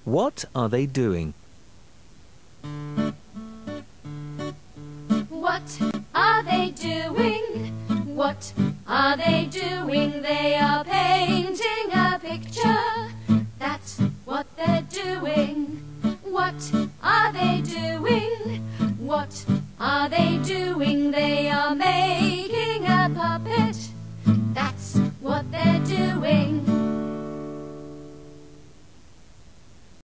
What are they doing? What are they doing? What are they doing? They are painting a picture. That's what they're doing. What are they doing? What are they doing? They are making